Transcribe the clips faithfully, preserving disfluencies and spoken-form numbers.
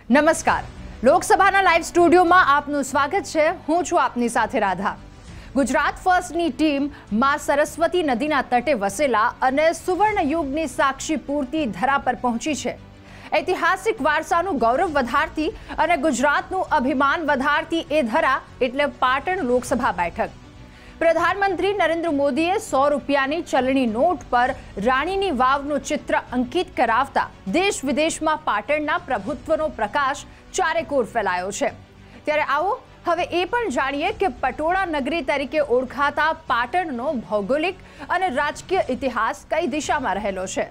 નમસ્કાર, લોકસભાના લાઈવ સ્ટુડિયોમાં આપનું સ્વાગત છે। હું છું આપની સાથે રાધા। ગુજરાત ફર્સ્ટની ટીમ માં સરસ્વતી નદીના તટે વસેલા અને સુવર્ણ યુગની સાક્ષી પૂરતી ધરા પર પહોંચી છે। ઐતિહાસિક વારસાનું ગૌરવ વધારતી અને ગુજરાતનું અભિમાન વધારતી એ ધરા એટલે પાટણ લોકસભા બેઠક। પ્રધાનમંત્રી નરેન્દ્ર મોદીએ સો રૂપિયાની ચલણી નોટ પર રાણીની વાવનું ચિત્ર અંકિત કરાવતા દેશ વિદેશમાં પાટણના પ્રભુત્વનો પ્રકાશ ચારેકોર ફેલાયો છે। ત્યારે આવો હવે એ પણ જાણીએ કે પટોળા નગરી તરીકે ઓળખાતા પાટણનો ભૌગોલિક અને રાજકીય ઇતિહાસ કઈ દિશામાં રહેલો છે।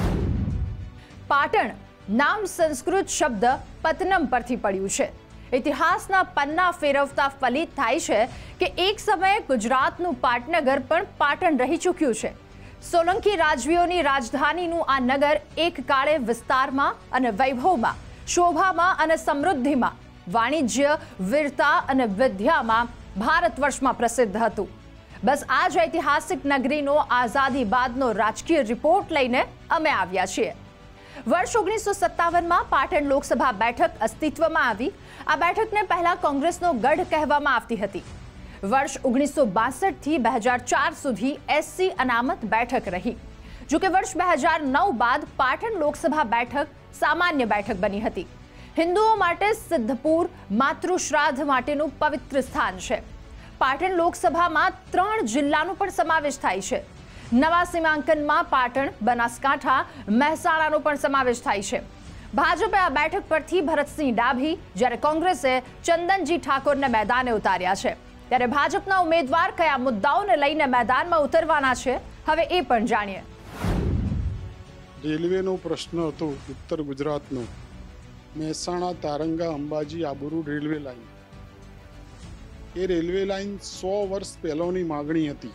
પાટણ નામ સંસ્કૃત શબ્દ પતનમ પરથી પડ્યું છે। ઇતિહાસના પન્ના ફેરવતા ફલિત થાય છે કે એક સમયે ગુજરાતનું પાટનગર પણ પાટણ રહી ચૂક્યું છે। સોલંકી રાજવીઓની રાજધાનીનું આ નગર એક કાળે વિસ્તારમાં અને વૈભવમાં, શોભામાં અને સમૃદ્ધિમાં, વાણિજ્ય, વીરતા અને વિદ્યામાં ભારત વર્ષમાં પ્રસિદ્ધ હતું। બસ આ જ ઐતિહાસિક નગરીનો આઝાદી બાદનો રાજકીય રિપોર્ટ લઈને અમે આવ્યા છીએ। વર્ષ ઓગણીસો સત્તાવનમાં પાટણ લોકસભા બેઠક અસ્તિત્વમાં આવી। આ બેઠકને પહેલા કોંગ્રેસનો ગઢ કહેવામાં આવતી હતી। વર્ષ ઓગણીસો બાસઠ થી બે હજાર ચાર સુધી એસસી અનામત બેઠક રહી। જો કે વર્ષ બે હજાર નવ બાદ પાટણ લોકસભા બેઠક સામાન્ય બેઠક બની હતી। હિન્દુઓ માટે સિદ્ધપુર માતૃશ્રાદ્ધ માટેનું પવિત્ર સ્થાન છે। પાટણ લોકસભામાં ત્રણ જિલ્લાનો પણ સમાવેશ થાય છે। નવા સીમાંકનમાં પાટણ, બનાસકાંઠા, મહેસાણાનો પણ સમાવેશ થાય છે। ભાજપે આ બેઠક પરથી ભરતસિંહ ડાભી જ્યારે કોંગ્રેસે ચંદનજી ઠાકોરને મેદાને ઉતાર્યા છે। ત્યારે ભાજપના ઉમેદવાર કયા મુદ્દાઓને લઈને મેદાનમાં ઉતરવાના છે, હવે એ પણ જાણીએ। રેલવેનો પ્રશ્ન હતો ઉત્તર ગુજરાતનો, મહેસાણા, તારંગા, અંબાજી, આબુ રેલવે લાઈન। એ રેલવે લાઈન સો વર્ષ પહેલાની માગણી હતી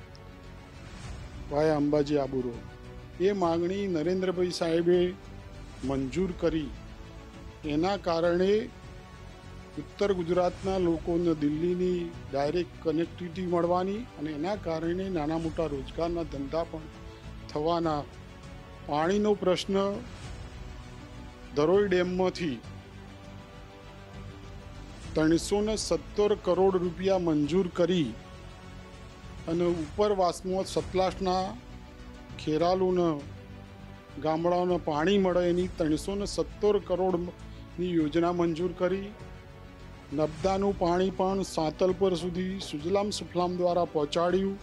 વાયા અંબાજી આબુ રોડ। એ માગણી નરેન્દ્રભાઈ સાહેબે મંજૂર કરી। એના કારણે ઉત્તર ગુજરાતના લોકોને દિલ્હીની ડાયરેક્ટ કનેક્ટિવિટી મળવાની અને એના કારણે નાના મોટા રોજગારના ધંધા પણ થવાના। પાણીનો પ્રશ્ન ધરોઈ ડેમમાંથી ત્રણસો ને સત્તર કરોડ રૂપિયા મંજૂર કરી અને ઉપરવાસમાં સતલાસના ખેરાલુને ગામડાઓને પાણી મળે એની ત્રણસો ને સત્તર કરોડની યોજના મંજૂર કરી। નર્મદાનું પાણી પણ સાંતલપર સુધી સુજલામ સુફલામ દ્વારા પહોંચાડ્યું।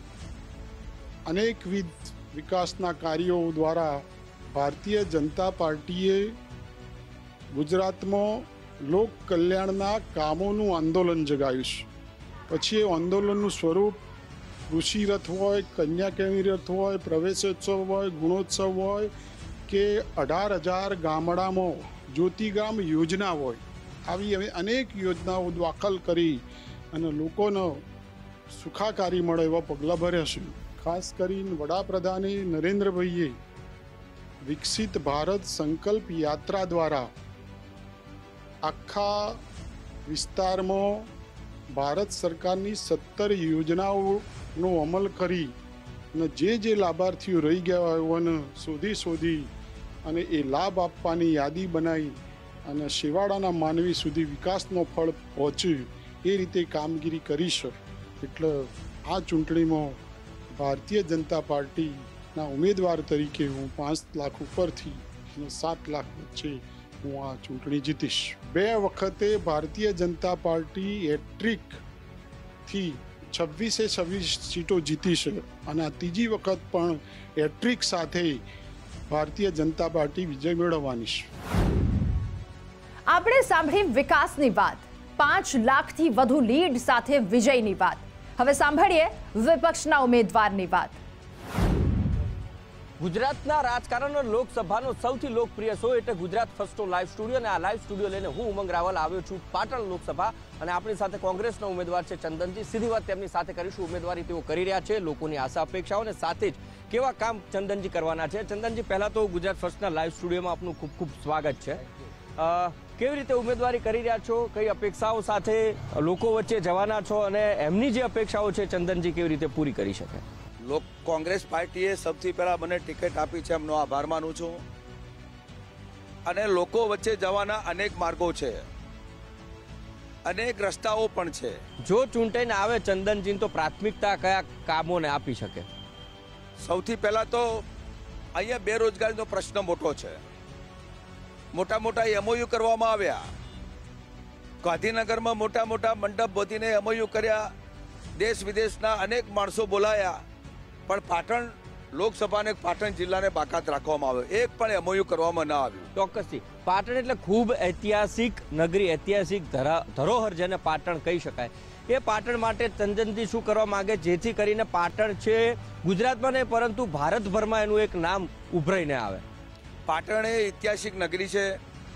અનેકવિધ વિકાસના કાર્યો દ્વારા ભારતીય જનતા પાર્ટીએ ગુજરાતમાં લોક કલ્યાણના કામોનું આંદોલન જગાવ્યું છે। પછી એ આંદોલનનું સ્વરૂપ કૃષિ રથ હોય, કન્યાકેળવી રથ હોય, પ્રવેશોત્સવ હોય, ગુણોત્સવ હોય કે અઢાર હજાર ગામડામાં જ્યોતિગ્રામ યોજના હોય, આવી અનેક યોજનાઓ દાખલ કરી અને લોકોને સુખાકારી મળે એવા પગલાં ભર્યા છે। ખાસ કરીને વડાપ્રધાને નરેન્દ્રભાઈએ વિકસિત ભારત સંકલ્પ યાત્રા દ્વારા આખા વિસ્તારમાં ભારત સરકારની સત્તર યોજનાઓનો અમલ કરી અને જે જે લાભાર્થીઓ રહી ગયા હોય એને શોધી શોધી અને એ લાભ આપવાની યાદી બનાવી અને શેવાડાના માનવી સુધી વિકાસનો ફળ પહોંચે એ રીતે કામગીરી કરી છે। એટલે આ ચૂંટણીમાં ભારતીય જનતા પાર્ટીના ઉમેદવાર તરીકે હું પાંચ લાખ ઉપરથી અને સાત લાખ વચ્ચે હું આ ચૂંટણી જીતીશ। બે વખતે ભારતીય જનતા પાર્ટી હેટ્રિકથી છવ્વીસે છવ્વીસ સીટો જીતી છે અને આ ત્રીજી વખત પણ હેટ્રિક સાથે ભારતીય જનતા પાર્ટી વિજય મેળવવાની છે। આપણે સાંભળી વિકાસની વાત, પાંચ લાખથી વધુ લીડ સાથે વિજયની વાત। હવે સાંભળીએ વિપક્ષના ઉમેદવારની વાત। ગુજરાતના રાજકારણ લોકસભાનો સૌથી લોકપ્રિય શો એટલે ગુજરાત ફર્સ્ટનો લાઈવ સ્ટુડિયો અને આ લાઈવ સ્ટુડિયો લઈને હું ઉમંગ રાવલ આવ્યો છું પાટણ લોકસભા અને આપણી સાથે કોંગ્રેસના ઉમેદવાર છે ચંદનજી। સીધી વાત તેમની સાથે કરીશું। ઉમેદવારી તેઓ કરી રહ્યા છે, લોકોની આશા અપેક્ષાઓ અને સાથે જ કેવા કામ ચંદનજી કરવાના છે। ચંદનજી, પહેલા તો ગુજરાત ફર્સ્ટના લાઈવ સ્ટુડિયોમાં આપનું ખૂબ ખૂબ સ્વાગત છે। કેવી રીતે ઉમેદવારી કરી રહ્યા છો, કઈ અપેક્ષાઓ સાથે લોકો વચ્ચે જવાના છો અને એમની જે અપેક્ષાઓ છે ચંદનજી કેવી રીતે પૂરી કરી શકે? લોક કોંગ્રેસ પાર્ટીએ સૌથી પહેલાં મને ટિકિટ આપી છે, એમનો આભાર માનું છું। અને લોકો વચ્ચે જવાના અનેક માર્ગો છે, અનેક રસ્તાઓ પણ છે. જો ચૂંટાઈને આવે ચંદનજી તો પ્રાથમિકતા કયા કામોને આપી શકે? સૌથી પહેલા તો અહીંયા બેરોજગારીનો પ્રશ્ન મોટો છે. મોટા મોટા એમઓયુ કરવામાં આવ્યા, ગાંધીનગરમાં મોટા મોટા મંડપ બોધીને એમઓયુ કર્યા, દેશ વિદેશના અનેક માણસો બોલાયા, પણ પાટણ લોકસભાને પાટણ જિલ્લાને બાકાત રાખવામાં આવ્યો, એક પણ એમઓયુ કરવામાં ન આવ્યું. ચોક્કસથી પાટણ એટલે ખૂબ ઐતિહાસિક નગરી, ઐતિહાસિક ધરોહર જેને પાટણ કહી શકાય. એ પાટણ માટે ચંદનજી શું કરવા માંગે જેથી કરીને પાટણ છે ગુજરાતમાં નહીં પરંતુ ભારતભરમાં એનું એક નામ ઉભરાઈને આવે? પાટણ એ ઐતિહાસિક નગરી છે,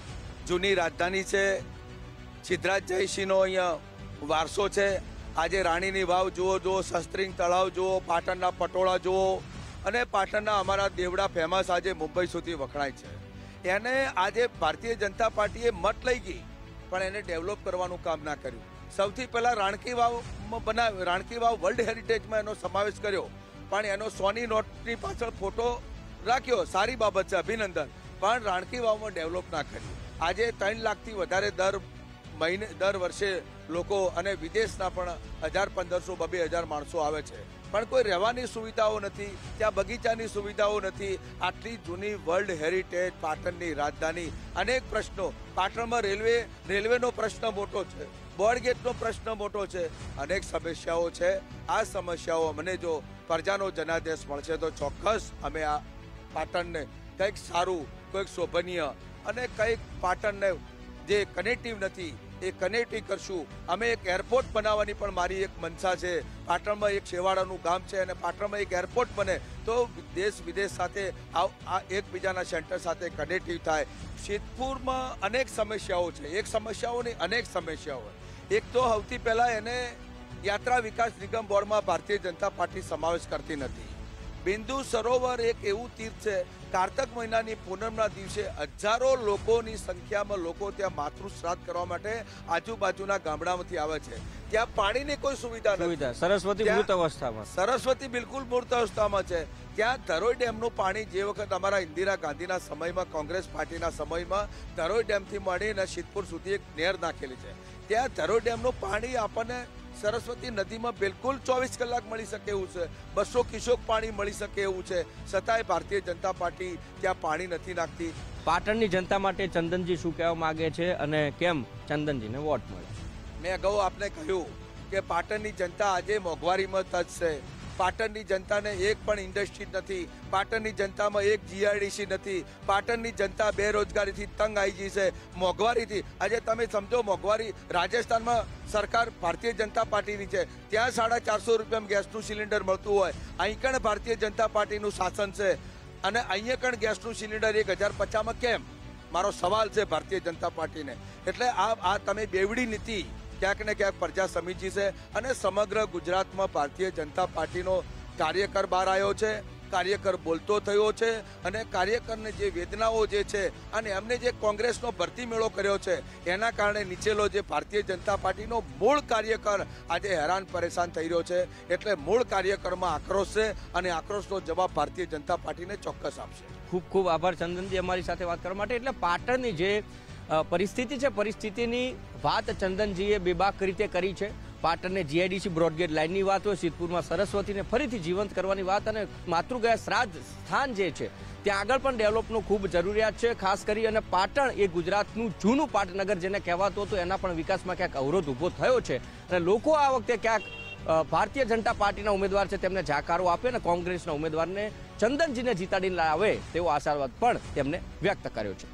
જૂની રાજધાની છે, સિદ્ધરાજ જયસિંહનો અહીંયા વારસો છે. આજે રાણીની વાવ જુઓ, જુઓ શસ્ત્રિંગ તળાવ જુઓ, પાટણના પટોળા જુઓ, અને પાટણના અમારા દેવડા ફેમસ આજે મુંબઈ સુધી વખણાય છે. એને આજે ભારતીય જનતા પાર્ટીએ મત લઈ ગઈ પણ એને ડેવલપ કરવાનું કામ ના કર્યું. સૌથી પહેલા રાણકી વાવ બનાવ રાણકી વાવ વર્લ્ડ હેરિટેજમાં એનો સમાવેશ કર્યો, પણ એનો સોની નોટની પાછળ ફોટો રાખ્યો, સારી બાબત છે, અભિનંદન, પણ રાણકી વાવમાં ડેવલપ ના કર્યું. આજે ત્રણ લાખથી વધારે દર મહિને દર વર્ષે લોકો અને વિદેશના પણ હજાર પંદરસો બબે હજાર માણસો આવે છે, પણ કોઈ રહેવાની સુવિધાઓ નથી, ત્યાં બગીચાની સુવિધાઓ નથી. આટલી જૂની વર્લ્ડ હેરિટેજ પાટણની રાજધાની, અનેક પ્રશ્નો. પાટણમાં રેલવે રેલવેનો પ્રશ્ન મોટો છે, બોર્ડગેટનો પ્રશ્ન મોટો છે, અનેક સમસ્યાઓ છે. આ સમસ્યાઓ મને જો પ્રજાનો જનાદેશ મળશે તો ચોક્કસ અમે આ પાટણને કંઈક સારું, કંઈક શોભનીય અને કંઈક પાટણને જે કનેક્ટિવ નથી એ કનેક્ટિવ કરશું. અમે એક એરપોર્ટ બનાવવાની પણ મારી એક મનસા છે. પાટણમાં એક છેવાડાનું ગામ છે અને પાટણમાં એક એરપોર્ટ બને તો દેશ વિદેશ સાથે આ એકબીજાના સેન્ટર સાથે કનેક્ટિવ થાય. સિદ્ધપુરમાં અનેક સમસ્યાઓ છે, એક સમસ્યાઓની અનેક સમસ્યાઓ. એક તો સૌથી પહેલા એને યાત્રા વિકાસ નિગમ બોર્ડમાં ભારતીય જનતા પાર્ટી સમાવેશ કરતી નથી. બિંદુ સરોવર એક એવું તીર્થ છે, કારતક મહિનાની પૂનમના દિવસે હજારો લોકોની સંખ્યામાં લોકો ત્યાં માતૃ શ્રાદ્ધ કરવા માટે આજુબાજુના ગામડામાંથી આવે છે. ત્યાં પાણીની કોઈ સુવિધા નથી. સરસ્વતી મૃત અવસ્થામાં સરસ્વતી બિલકુલ મૃત અવસ્થામાં છે. ત્યાં ધરોઈ ડેમનું પાણી જે વખત અમારા ઇન્દિરા ગાંધીના સમયમાં, કોંગ્રેસ પાર્ટીના સમયમાં ધરોઈ ડેમથી મળીને સિદ્ધપુર સુધી એક નહેર નાખેલી છે, ત્યાં ધરોઈ ડેમનું પાણી આપણને સરસ્વતી નદીમાં બિલકુલ ચોવીસ કલાક મળી શકે એવું છે, બસો ક્યુસેક પાણી મળી શકે એવું છે, છતાંય ભારતીય જનતા પાર્ટી ત્યાં પાણી નથી નાખતી. પાટણની જનતા માટે ચંદનજી શું કહેવા માંગે છે અને કેમ ચંદનજીને વોટ મળે? મેં અગાઉ આપને કહ્યું કે પાટણની જનતા આજે મોંઘવારીમાં તજ છે. પાટણની જનતાને એક પણ ઇન્ડસ્ટ્રી નથી, પાટણની જનતામાં એક જીઆઈડીસી નથી, પાટણની જનતા બેરોજગારીથી તંગ આવી ગઈ છે, મોંઘવારીથી. આજે તમે સમજો મોંઘવારી, રાજસ્થાનમાં સરકાર ભારતીય જનતા પાર્ટીની છે, ત્યાં સાડા ચારસો રૂપિયામાં ગેસનું સિલિન્ડર મળતું હોય, અહીં પણ ભારતીય જનતા પાર્ટીનું શાસન છે, અને અહીંયા પણ ગેસનું સિલિન્ડર એક હજાર પચાસમાં કેમ? મારો સવાલ છે ભારતીય જનતા પાર્ટીને. એટલે આ આ તમે બેવડી નીતિ ક્યાંક ને ક્યાંક પ્રજા સમીચી છે, અને સમગ્ર ગુજરાતમાં ભારતીય જનતા પાર્ટીનો કાર્યકર બહાર આવ્યો છે, કાર્યકર બોલતો થયો છે, અને કાર્યકરને જે વેદનાઓ જે છે અને એમને જે કોંગ્રેસનો ભરતી મેળો કર્યો છે એના કારણે નીચેલો જે ભારતીય જનતા પાર્ટીનો મૂળ કાર્યકર આજે હેરાન પરેશાન થઈ રહ્યો છે. એટલે મૂળ કાર્યકરમાં આક્રોશ છે અને આક્રોશનો જવાબ ભારતીય જનતા પાર્ટીને ચોક્કસ આપશે. ખૂબ ખૂબ આભાર ચંદનજી અમારી સાથે વાત કરવા માટે. એટલે પાટણની જે પરિસ્થિતિ છે, પરિસ્થિતિની વાત ચંદનજીએ બેબાક રીતે કરી છે. પાટણને જીઆઈડીસી બ્રોડગેજ લાઇનની વાત હોય, સિદ્ધપુરમાં સરસ્વતીને ફરીથી જીવંત કરવાની વાત, અને માતૃગયા શ્રાદ્ધ સ્થાન જે છે ત્યાં આગળ પણ ડેવલપનું ખૂબ જરૂરિયાત છે. ખાસ કરી અને પાટણ એ ગુજરાતનું જૂનું પાટનગર જેને કહેવાતું હતું એના પણ વિકાસમાં ક્યાંક અવરોધ ઊભો થયો છે, અને લોકો આ વખતે ક્યાંક ભારતીય જનતા પાર્ટીના ઉમેદવાર છે તેમને જાકારો આપે અને કોંગ્રેસના ઉમેદવારને ચંદનજીને જીતાડીને લાવે તેવો આશાવાદ પણ તેમને વ્યક્ત કર્યો છે.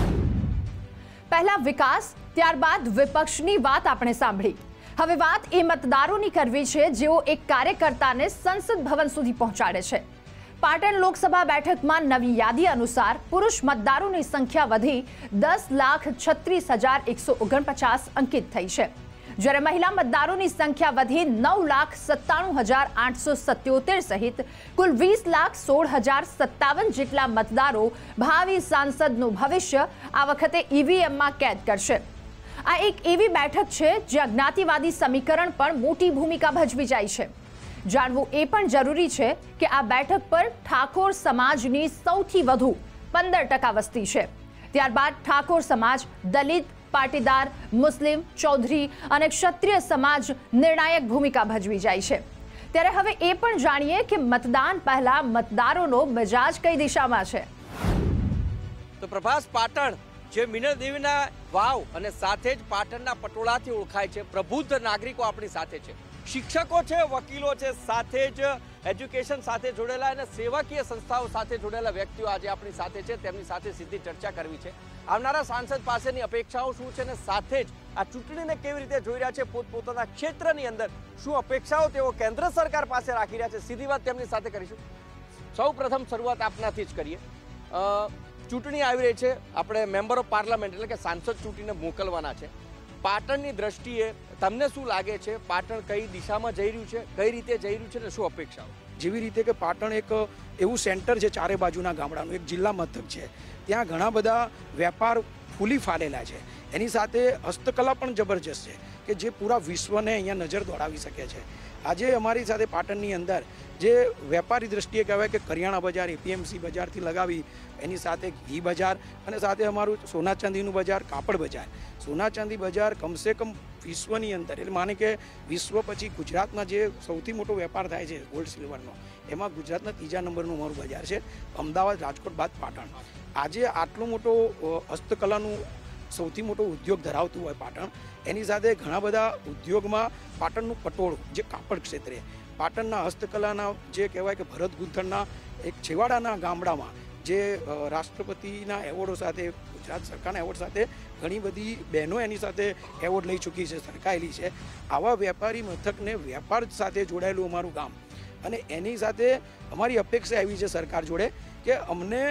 પહેલા વિકાસ, ત્યારબાદ વિપક્ષની વાત આપણે સાંભળી. હવે વાત એ મતદારોની કરવી છે જેઓ એક કાર્યકર્તાને સંસદ ભવન સુધી પહોંચાડે છે. પાટણ લોકસભા બેઠકમાં નવી યાદી અનુસાર પુરુષ મતદારોની સંખ્યા વધી દસ લાખ છત્રીસ હજાર એકસો ઓગણપચાસ અંકિત થઈ છે, જ્યારે મહિલા મતદારોની સંખ્યા વધી નવ લાખ સત્તાણું હજાર આઠસો સત્યોતેર સહિત કુલ વીસ લાખ સોળ હજાર સત્તાવન જેટલા મતદારો ભાવિ સાંસદનું ભવિષ્ય આ વખતે ઈવીએમમાં કેદ કરશે. આ એક એવી બેઠક છે જ્યાં જ્ઞાતિવાદી સમીકરણ પણ મોટી ભૂમિકા ભજવી જાય છે. જાણવું એ પણ જરૂરી છે કે આ બેઠક પર ઠાકોર સમાજની સૌથી વધુ પંદર ટકા વસ્તી છે, ત્યારબાદ ઠાકોર સમાજ, દલિત, પાટીદાર, મુસ્લિમ, ચૌધરી અને ક્ષત્રિય સમાજ નિર્ણાયક ભૂમિકા ભજવી જાય છે। ત્યારે હવે એ પણ જાણીએ કે મતદાન પહેલા મતદારોનો મિજાજ કઈ દિશામાં છે। તો પ્રભાસ, પાટણ જે મીનળ દેવીના વાવ અને સાથે જ પાટણના પટોળાથી ઓળખાય છે, પ્રબુદ્ધ નાગરિકો આપણી સાથે છે, શિક્ષકો છે, વકીલો છે, સાથે જ એજ્યુકેશન સાથે જોડેલા અને સેવાકીય સંસ્થાઓ સાથે જોડેલા વ્યક્તિઓ આજે આપણી સાથે છે। તેમની સાથે સીધી ચર્ચા કરવી છે। આવનારા સાંસદ પાસેની અપેક્ષાઓ શું છે અને સાથે જ આ ચૂંટણીને કેવી રીતે જોઈ રહ્યા છે, પોતપોતાના ક્ષેત્રની અંદર શું અપેક્ષાઓ તેઓ કેન્દ્ર સરકાર પાસે રાખી રહ્યા છે, સીધી વાત તેમની સાથે કરીશું। સૌ પ્રથમ શરૂઆત આપનાથી જ કરીએ। ચૂંટણી આવી રહી છે, આપણે મેમ્બર ઓફ પાર્લામેન્ટ એટલે કે સાંસદ ચૂંટીને મોકલવાના છે। પાટણની દ્રષ્ટિએ તમને શું લાગે છે, પાટણ કઈ દિશામાં જઈ રહ્યું છે, કઈ રીતે જઈ રહ્યું છે અને શું અપેક્ષાઓ? જેવી રીતે કે પાટણ એક એવું સેન્ટર છે, ચારે બાજુના ગામડાનું એક જિલ્લા મથક છે, ત્યાં ઘણા બધા વેપાર ફૂલી ફાલેલા છે, એની સાથે હસ્તકલા પણ જબરજસ્ત છે કે જે પૂરા વિશ્વને અહીંયા નજર દોડાવી શકે છે। આજે અમારી સાથે પાટણની અંદર જે વેપારી દ્રષ્ટિએ કહેવાય કે કરિયાણા બજાર, એપીએમસી બજારથી લગાવી એની સાથે ઘી બજાર અને સાથે અમારું સોના ચાંદીનું બજાર, કાપડ બજાર, સોના ચાંદી બજાર કમસે કમ વિશ્વની અંદર એટલે માને કે વિશ્વ પછી ગુજરાતમાં જે સૌથી મોટો વેપાર થાય છે ગોલ્ડ સિલ્વરનો, એમાં ગુજરાતના ત્રીજા નંબરનું અમારું બજાર છે, અમદાવાદ, રાજકોટ બાદ પાટણ। આજે આટલો મોટો હસ્તકલાનું સૌથી મોટો ઉદ્યોગ ધરાવતું હોય પાટણ, એની સાથે ઘણા બધા ઉદ્યોગમાં પાટણનું પટોળું જે કાપડ ક્ષેત્રે, પાટણના હસ્તકલાના જે કહેવાય કે ભરત ગૂંથણના એક છેવાડાના ગામડામાં જે રાષ્ટ્રપતિના એવોર્ડો સાથે, ગુજરાત સરકારના એવોર્ડ સાથે ઘણી બધી બહેનો એની સાથે એવોર્ડ લઈ ચૂકી છે, સરકાયેલી છે। આવા વેપારી મથકને વેપાર સાથે જોડાયેલું અમારું ગામ અને એની સાથે અમારી અપેક્ષા એવી છે સરકાર જોડે કે અમને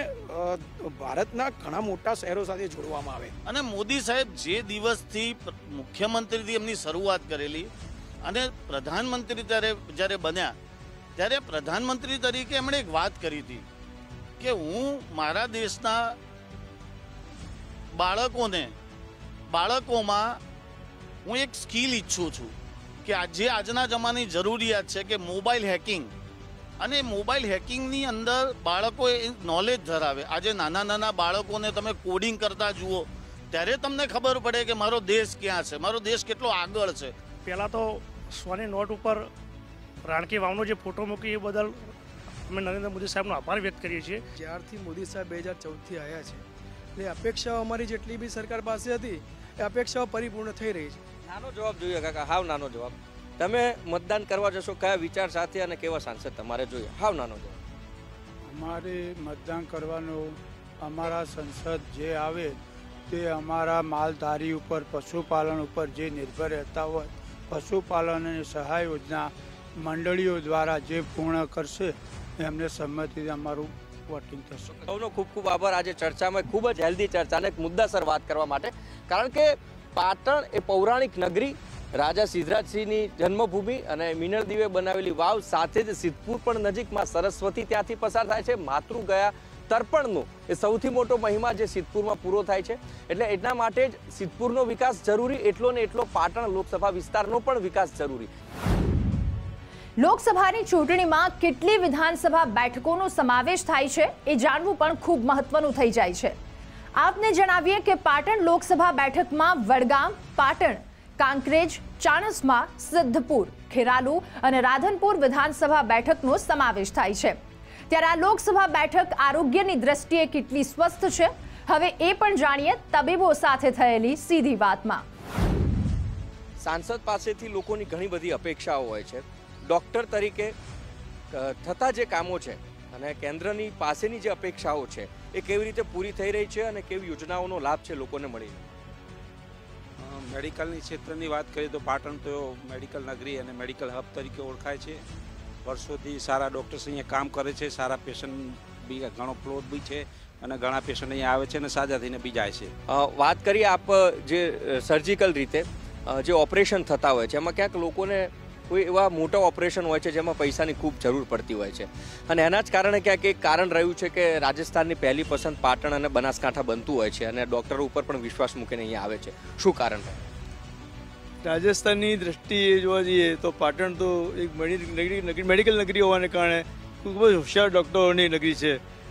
ભારતના ઘણા મોટા શહેરો સાથે જોડવામાં આવે। અને મોદી સાહેબ જે દિવસથી મુખ્યમંત્રીથી એમની શરૂઆત કરેલી અને પ્રધાનમંત્રી ત્યારે જ્યારે બન્યા ત્યારે પ્રધાનમંત્રી તરીકે એમણે એક વાત કરી હતી કે હું મારા દેશના બાળકોને બાળકોમાં હું એક સ્કિલ ઈચ્છું છું કે આજે આજના જમાનાની જરૂરિયાત છે કે મોબાઈલ હેકિંગ અને મોબાઈલ હેકિંગની અંદર બાળકો નોલેજ ધરાવે। આજે નાના નાના બાળકોને તમે કોડિંગ કરતા જુઓ ત્યારે તમને ખબર પડે કે મારો દેશ ક્યાં છે, મારો દેશ કેટલો આગળ છે। પહેલાં તો સોની નોટ ઉપર રાણકી વાવનો જે ફોટો મૂકી એ બદલ અમે નરેન્દ્ર મોદી સાહેબનો આભાર વ્યક્ત કરીએ છીએ। જ્યારથી મોદી સાહેબ બે હજાર ચૌદથી આવ્યા છે એટલે અપેક્ષાઓ અમારી જેટલી બી સરકાર પાસે હતી એ અપેક્ષાઓ પરિપૂર્ણ થઈ રહી છે। નાનો જવાબ જોઈએ કાકા, હાવ નાનો જવાબ। તમે મતદાન કરવા જશો કયા વિચાર સાથે અને કેવા સાંસદ તમારે જોઈએ? હાવ નાનો જવાબ। અમારે મતદાન કરવાનું, અમારા સંસદ જે આવે તે અમારા માલધારી ઉપર, પશુપાલન ઉપર જે નિર્ભર રહેતા હોય, પશુપાલન અને સહાય યોજના મંડળીઓ દ્વારા જે પૂર્ણ કરશે એમને સંમતિથી અમારું વોટિંગ થશે। સૌનો ખૂબ ખૂબ આભાર આજે ચર્ચામાં ખૂબ જ હેલ્ધી ચર્ચા અને મુદ્દાસર વાત કરવા માટે, કારણ કે પાટણ એ પૌરાણિક નગરી, રાજા સિદ્ધરાજસિંહની જન્મભૂમિ અને મીનળ દેવીએ બનાવેલી વાવ, સાથે જ સિદ્ધપુર પણ નજીકમાં સરસ્વતી ત્યાંથી પસાર થાય છે। માતૃ ગયા તર્પણનો એ સૌથી મોટો મહિમા જે સિદ્ધપુરમાં પૂરો થાય છે, એટલે એટલા માટે જ સિદ્ધપુરનો વિકાસ જરૂરી, એટલો ને એટલો પાટણ લોકસભા વિસ્તારનો પણ વિકાસ જરૂરી। લોકસભાની ચૂંટણીમાં કેટલી વિધાનસભા બેઠકોનો સમાવેશ થાય છે એ જાણવું પણ ખૂબ મહત્વનું થઈ જાય છે। આપને જણાવીએ કે પાટણ લોકસભા બેઠકમાં વડગામ, પાટણ, કાંકરેજ, ચાણસ્મા, સિદ્ધપુર, ખેરાલુ અને રાધનપુર વિધાનસભા બેઠકનો સમાવેશ થાય છે। ત્યારે આ લોકસભા બેઠક આરોગ્યની દ્રષ્ટિએ કેટલી સ્વસ્થ છે, હવે એ પણ જાણીએ તબીબો સાથે થયેલી સીધી વાતમાં। સાંસદ પાસેથી લોકોની ઘણી બધી અપેક્ષાઓ હોય છે। ડોક્ટર તરીકે થતા જે કામો છે અને કેન્દ્રની પાસેની જે અપેક્ષાઓ છે એ કેવી રીતે પૂરી થઈ રહી છે અને કેવી યોજનાઓનો લાભ છે લોકોને મળી? મેડિકલની ક્ષેત્રની વાત કરીએ તો પાટણ તો મેડિકલ નગરી અને મેડિકલ હબ તરીકે ઓળખાય છે। વર્ષોથી સારા ડૉક્ટર્સ અહીંયા કામ કરે છે, સારા પેશન્ટ બી ઘણો ફ્લો બી છે અને ઘણા પેશન્ટ અહીંયા આવે છે અને સાજા થઈને બી જાય છે। વાત કરીએ આપ જે સર્જિકલ રીતે જે ઓપરેશન થતા હોય છે એમાં ક્યાંક લોકોને કોઈ એવા મોટા ઓપરેશન હોય છે જેમાં પૈસાની ખૂબ જરૂર પડતી હોય છે અને એના જ કારણે ક્યાંક એક કારણ રહ્યું છે કે રાજસ્થાનની પહેલી પસંદ પાટણ અને બનાસકાંઠા બનતું હોય છે અને ડૉક્ટરો ઉપર પણ વિશ્વાસ મૂકીને અહીંયા આવે છે। શું કારણ છે? રાજસ્થાનની દ્રષ્ટિએ જોવા જઈએ તો પાટણ તો એક મેડિકલ નગરી હોવાને કારણે ખૂબ જ હોશિયાર ડૉક્ટરોની નગરી છે।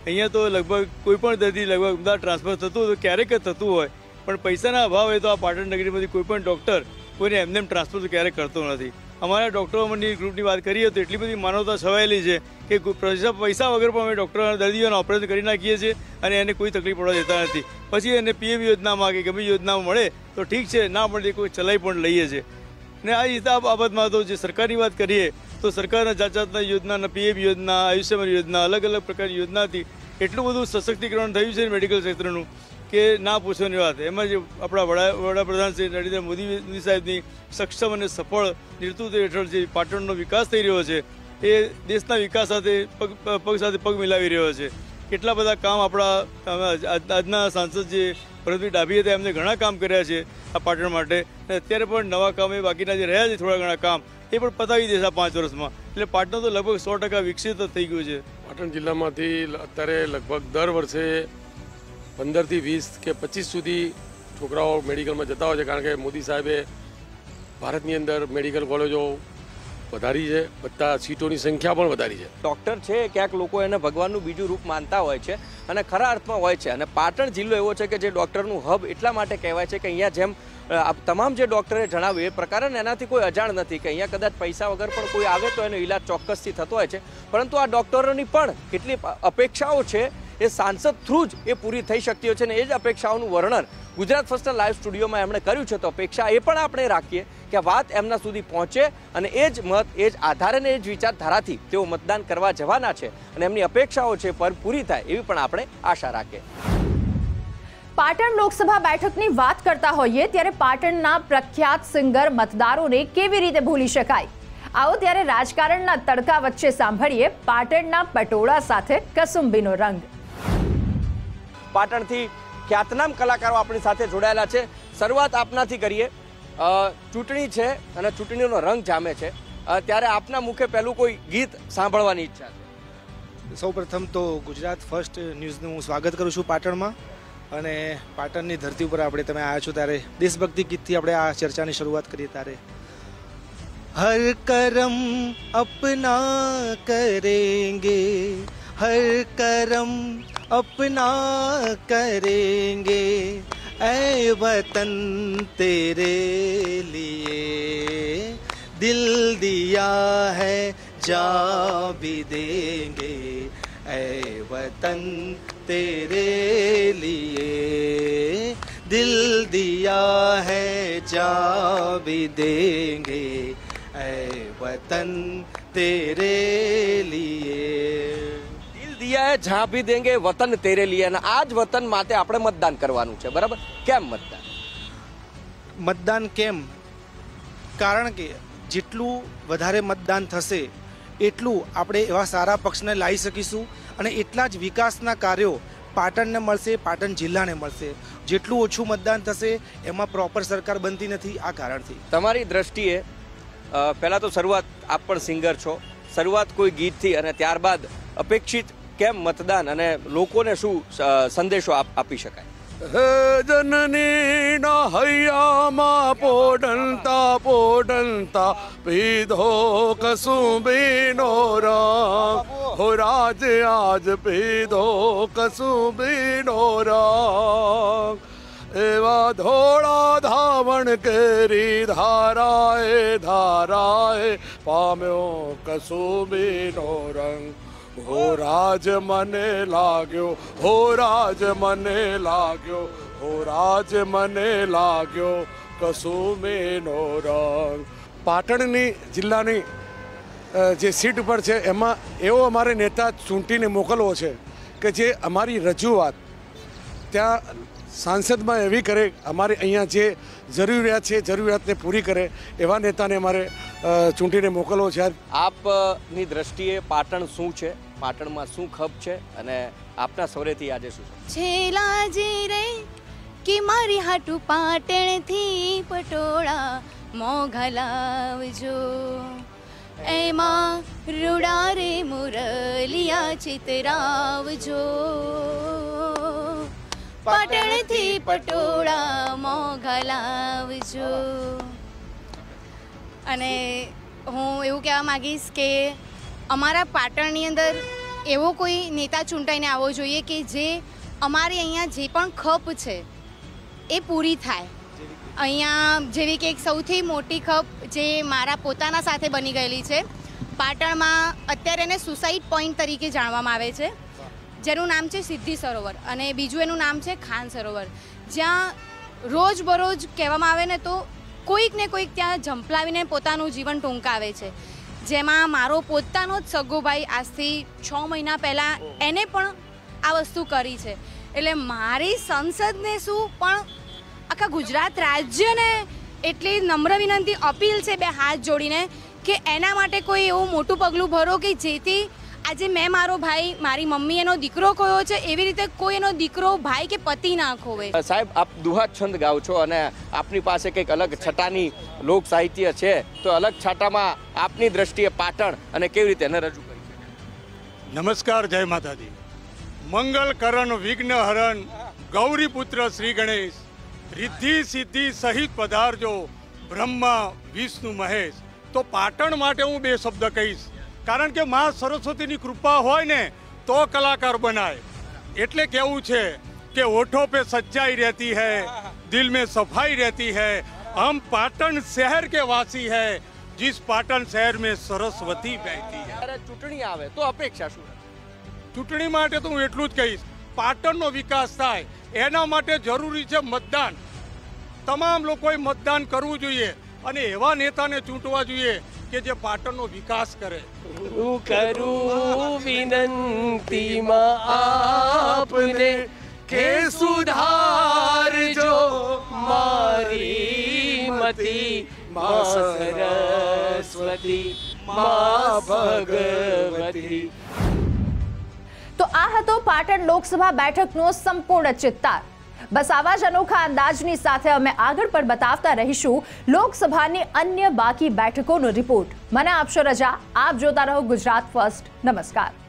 અહીંયા તો લગભગ કોઈ પણ દર્દી લગભગ અમદાવાદ ટ્રાન્સફર થતું હોય તો ક્યારેક જ થતું હોય, પણ પૈસાના અભાવે તો આ પાટણ નગરીમાંથી કોઈ પણ ડૉક્ટર કોઈને એમને ટ્રાન્સફર તો ક્યારેક કરતો નથી. અમારા ડૉક્ટરોની ગ્રુપની વાત કરીએ તો એટલી બધી માનવતા છવાયેલી છે કે પૈસા પૈસા વગર પણ અમે ડૉક્ટરોના દર્દીઓના ઓપરેશન કરી નાખીએ છીએ અને એને કોઈ તકલીફ પડવા દેતા નથી. પછી એને પીએમ યોજનામાં કે ગમે યોજનામાં મળે તો ઠીક છે, ના મળે કોઈ ચલાવી પણ લઈએ છીએ. ને આ હિસાબ બાબતમાં તો જે સરકારની વાત કરીએ તો સરકારના જાત જાતના યોજનાના પીએમ યોજના, આયુષ્યમાન યોજના, અલગ અલગ પ્રકારની યોજનાથી એટલું બધું સશક્તિકરણ થયું છે મેડિકલ ક્ષેત્રનું કે ના પૂછવાની વાત. એમાં જે આપણા વડા વડાપ્રધાન શ્રી નરેન્દ્ર મોદી સાહેબની સક્ષમ અને સફળ નેતૃત્વ હેઠળ જે પાટણનો વિકાસ થઈ રહ્યો છે એ દેશના વિકાસ સાથે પગ પગ સાથે પગ મિલાવી રહ્યો છે. કેટલા બધા કામ આપણા આજના સાંસદ જે ભરતભાઈ ડાભી હતા એમને ઘણા કામ કર્યા છે આ પાટણ માટે, અને અત્યારે પણ નવા કામ એ બાકીના જે રહ્યા છે થોડા ઘણા કામ એ પણ પતાવી દેશે આ પાંચ વર્ષમાં. એટલે પાટણ તો લગભગ સો ટકા વિકસિત થઈ ગયું છે. પાટણ જિલ્લામાંથી અત્યારે લગભગ દર વર્ષે પંદરથી વીસ કે પચીસ સુધી છોકરાઓ મેડિકલમાં જતા હોય છે, કારણ કે મોદી સાહેબે ભારતની અંદર મેડિકલ કોલેજો વધારી છે, બધા સીટોની સંખ્યા પણ વધારી છે. ડૉક્ટર છે ક્યાંક લોકો એને ભગવાનનું બીજું રૂપ માનતા હોય છે અને ખરા અર્થમાં હોય છે. અને પાટણ જિલ્લો એવો છે કે જે ડૉક્ટરનું હબ એટલા માટે કહેવાય છે કે અહીંયા જેમ તમામ જે ડૉક્ટરે જણાવ્યું એ પ્રકારે એનાથી કોઈ અજાણ નથી કે અહીંયા કદાચ પૈસા વગર પણ કોઈ આવે તો એનો ઈલાજ ચોક્કસથી થતો હોય છે. પરંતુ આ ડૉક્ટરોની પણ કેટલી અપેક્ષાઓ છે એ સાંસદ થ્રુ જ એ પૂરી થઈ શકતી હોય છે, અને એ જ અપેક્ષાઓનું વર્ણન ગુજરાત ફર્સ્ટ લાઈવ સ્ટુડિયોમાં એમણે કર્યું છે. તો અપેક્ષા એ પણ આપણે રાખીએ કે વાત એમના સુધી પહોંચે અને એ જ મત, એ જ આધારે ને એ જ વિચારધારાથી તેઓ મતદાન કરવા જવાના છે અને એમની અપેક્ષાઓ છે પર પૂરી થાય એવી પણ આપણે આશા રાખીએ. પાટણ લોકસભા બેઠકની વાત કરતા હોઈએ ત્યારે પાટણના પ્રખ્યાત સિંગર મતદારોને કેવી રીતે ભૂલી શકાય? આવો ત્યારે રાજકારણના તડકા વચ્ચે સાંભળીએ પાટણના પટોળા સાથે કસુંબીનો રંગ. પાટણથી ખ્યાતનામ કલાકારો આપણી સાથે જોડાયેલા છે. શરૂઆત આપનાથી કરીએ. ચૂંટણી છે અને ચૂંટણીનો રંગ જામે છે, ત્યારે આપના મુખે પહેલું કોઈ ગીત સાંભળવાની ઈચ્છા છે? સૌપ્રથમ તો ગુજરાત ફર્સ્ટ ન્યૂઝનું હું સ્વાગત કરું છું પાટણમાં, અને પાટણની ધરતી ઉપર આપણે તમે આવ્યા છો ત્યારે દેશભક્તિ ગીતથી આપણે આ ચર્ચાની શરૂઆત કરીએ. ત્યારે હર કરમ અપના કરેંગે, હર કરમ अपना करेंगे, ऐ वतन तेरे लिए दिल दिया है जा भी देंगे, ऐ वतन तेरे लिए दिल दिया है जा भी देंगे, ऐ वतन तेरे लिए દિયા જહાં ભી દેંગે વતન તેરે લીએ. અને આ જ વતન માટે આપણે મતદાન કરવાનું છે, બરાબર? કેમ મતદાન? મતદાન કેમ? કારણ કે જેટલું વધારે મતદાન થશે એટલું આપણે એવા સારા પક્ષને લાવી શકીશું અને એટલા જ વિકાસના કાર્યો પાટણને મળશે, પાટણ જિલ્લાને મળશે. જેટલું ઓછું મતદાન થશે એમાં પ્રોપર સરકાર બનતી નથી. આ કારણથી તમારી દ્રષ્ટિએ પહેલાં તો શરૂઆત, આપ પણ સિંગર છો, શરૂઆત કોઈ ગીતથી અને ત્યારબાદ અપેક્ષિત કેમ મતદાન અને લોકોને શું સંદેશો આપી શકાય? હે જનની ના હૈયામાં પોડંતા પોડંતા પીધો કસુંબીનો રંગ, હો રાજ આજ પીધો કસુંબીનો રંગ, એવા ધોળા ધાવણ કેરી ધારાએ ધારાએ પામ્યો કસુંબીનો રંગ, હો રાજ મને લાગ્યો, હો રાજ મને લાગ્યો, હો રાજ મને લાગ્યો કસુંબીનો રંગ. પાટણની જિલ્લાની જે સીટ ઉપર છે એમાં એવો અમારે નેતા ચૂંટીને મોકલવો છે કે જે અમારી રજૂઆત ત્યાં સાંસદમાં એવી કરે, અમારે અહીંયા જે જરૂરિયાત છે જરૂરિયાતને પૂરી કરે એવા નેતાને અમારે ચૂંટીને મોકલવો છે. આપની દ્રષ્ટિએ પાટણ શું છે, પાટણમાં શું ખપ છે અને આપના સૌરેથી આજે શું છે? છેલા જી રે કે મારી હાટુ પાટણથી પટોળા મોઘા લાવજો, એમાં રૂડા રે મુરલિયા ચિતરાવજો, પાટણથી પટોળા મોઘા લાવજો. અને હું એવું કહેવા માંગીશ કે અમારા પાટણની અંદર એવો કોઈ નેતા ચૂંટાઈને આવવો જોઈએ કે જે અમારી અહીંયા જે પણ ખપ છે એ પૂરી થાય. અહીંયા જેવી કે એક સૌથી મોટી ખપ જે મારા પોતાના સાથે બની ગયેલી છે, પાટણમાં અત્યારે એને સુસાઇડ પોઈન્ટ તરીકે જાણવામાં આવે છે, જેનું નામ છે સિદ્ધિ સરોવર, અને બીજું એનું નામ છે ખાન સરોવર, જ્યાં રોજબરોજ કહેવામાં આવે ને તો કોઈક ને કોઈક ત્યાં ઝંપલાવીને પોતાનું જીવન ટૂંકાવે છે. જેમાં મારો પોતાનો જ સગો ભાઈ આજથી છ મહિના પહેલાં એને પણ આ વસ્તુ કરી છે. એટલે મારી સંસદને શું પણ આખા ગુજરાત રાજ્યને એટલી નમ્ર વિનંતી અપીલ છે બે હાથ જોડીને કે એના માટે કોઈ એવું મોટું પગલું ભરો કે જેથી આજે મેં મારો ભાઈ, મારી મમ્મી એનો દીકરો ખોયો છે, એવી રીતે કોઈ એનો દીકરો, ભાઈ કે પતિ ના ખોવે. સાહેબ, આપ દુહા છંદ ગાઓ છો અને આપની પાસે કંઈક અલગ છટાની લોક સાહિત્ય છે, તો અલગ છાટામાં આપની દ્રષ્ટિએ પાટણ અને કેવી રીતે એને રજૂ કરી છે? નમસ્કાર, જય માતાજી. મંગલ કરણ વિઘ્ન હરણ ગૌરીપુત્ર શ્રી ગણેશ, રિદ્ધિ સિદ્ધિ સહિત પધારજો બ્રહ્મા વિષ્ણુ મહેશ. તો પાટણ માટે હું બે શબ્દ કહીશ, કારણ કે માં સરસ્વતીની કૃપા હોય ને તો કલાકાર બનાય. એટલે કેવું છે કે હોઠો पे सच्चाई रहती है, दिल में सफाई रहती है. हम पाटन शहर के वासी है, जिस पाटन शहर में सरस्वती बहती है. અરે ચૂંટણી આવે તો અપેક્ષા શું? ચૂંટણી માટે તો હું એટલું જ કહીશ, પાટણનો વિકાસ થાય એના માટે જરૂરી છે મતદાન. તમામ લોકોએ મતદાન કરવું જોઈએ અને એવા નેતાને ચૂંટવા જોઈએ કે જે પાટણનો વિકાસ કરે. હું કરું વિનંતી માં આપને કે સુધારજો મારી મતિ, માં સરસ્વતી, માં ભગવતી. તો આ હતો પાટણ લોકસભા બેઠકનો સંપૂર્ણ ચિત્તાર. બસ આવા જ અનોખા અંદાજની સાથે અમે આગળ પણ બતાવતા રહીશું લોકસભાની અન્ય બાકી બેઠકોનો રિપોર્ટ. મને આપશો રજા. આપ જોતા રહો ગુજરાત ફર્સ્ટ. નમસ્કાર.